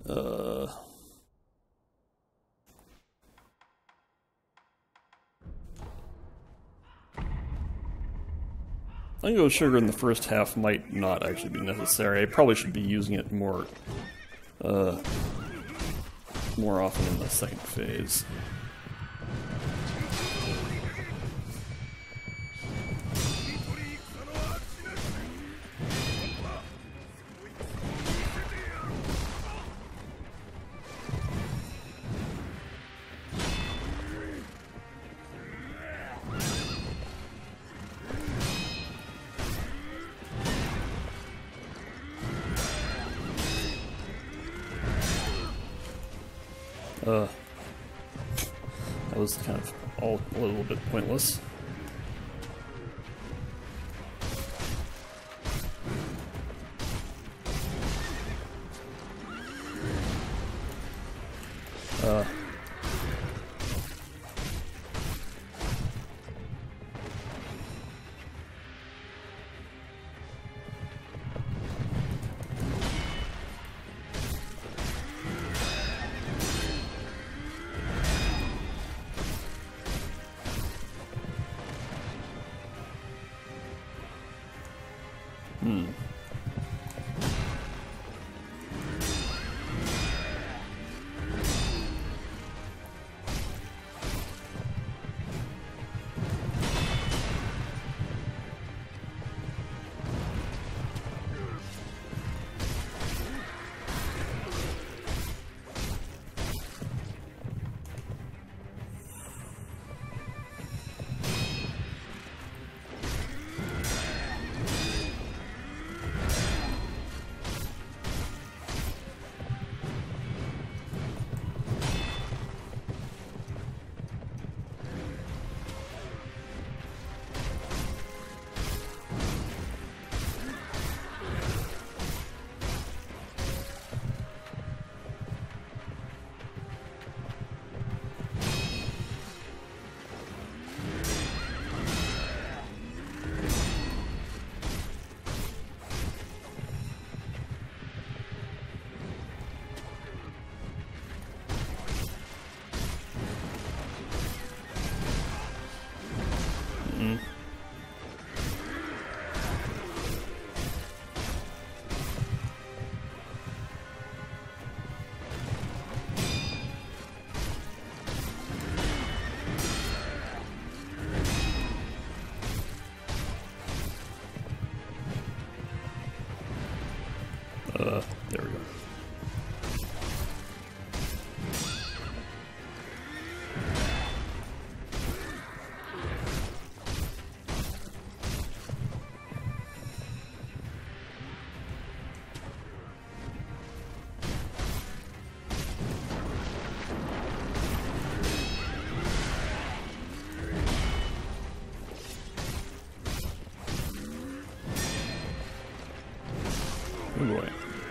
Uh, I think sugar in the first half might not actually be necessary. I probably should be using it more often in the second phase. That was kind of all a little bit pointless. There we go. Oh boy.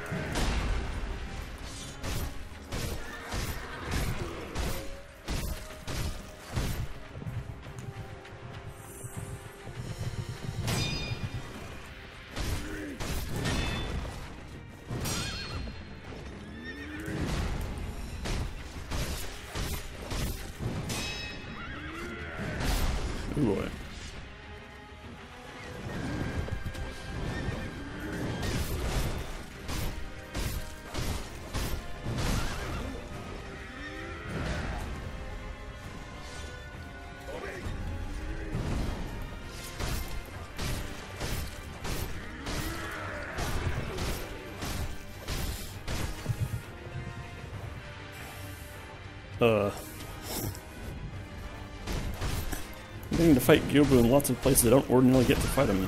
Oh boy. I'm getting to fight Gyobu in lots of places I don't ordinarily get to fight him in.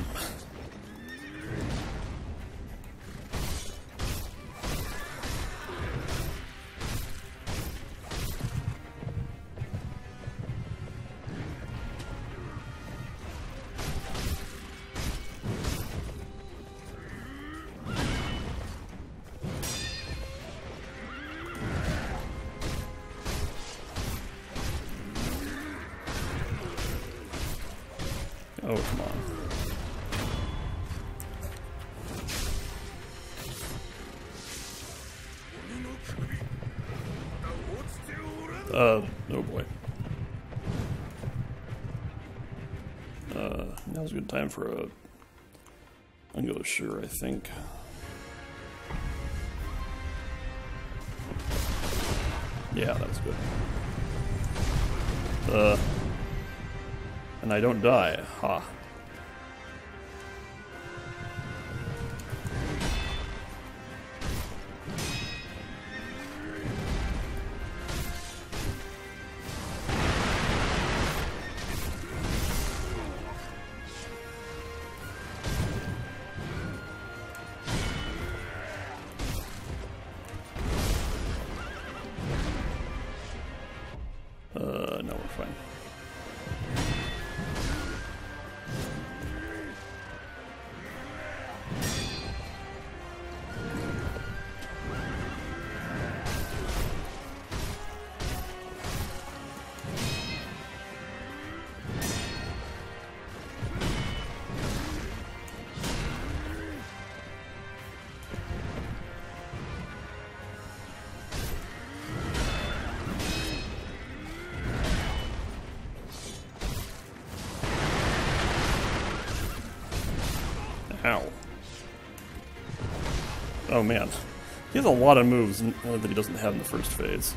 Oh, come on. Oh boy. Now's a good time for a Ungosher, I think. Yeah, that's good. And I don't die. Ha. No, we're fine. Ow. Oh man. He has a lot of moves that he doesn't have in the first phase.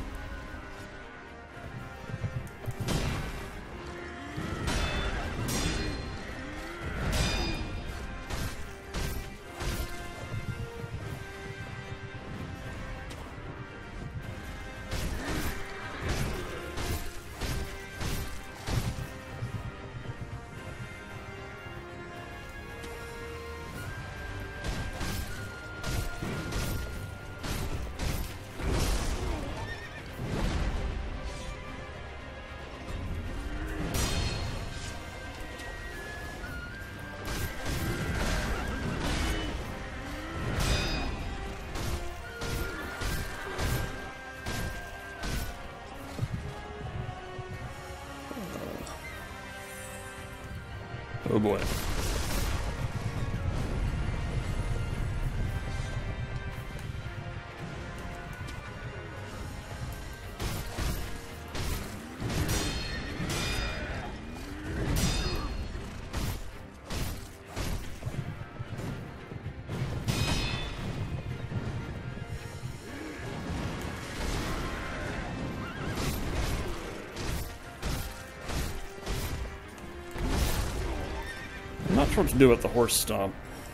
Oh boy. I'm not sure what to do with the horse stomp.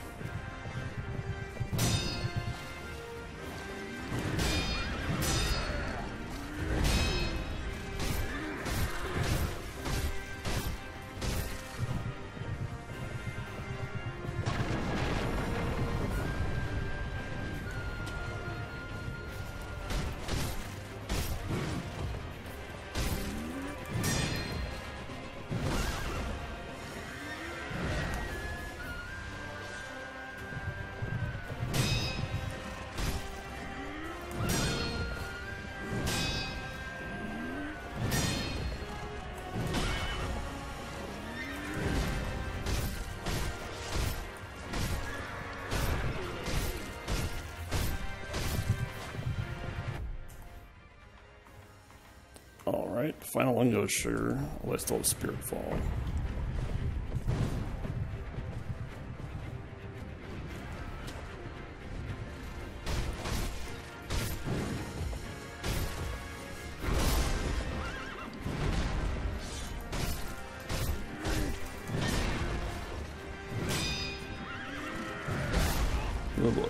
Alright, final Ungosher. Oh, I still have Spirit Fall. Oh boy.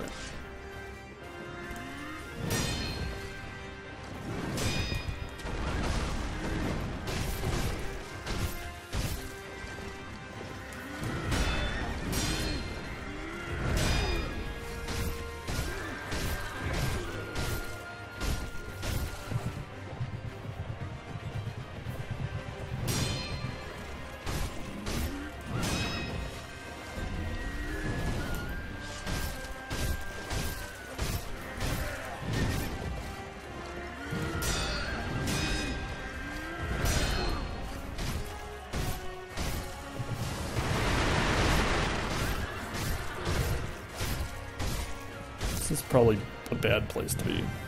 This is probably a bad place to be.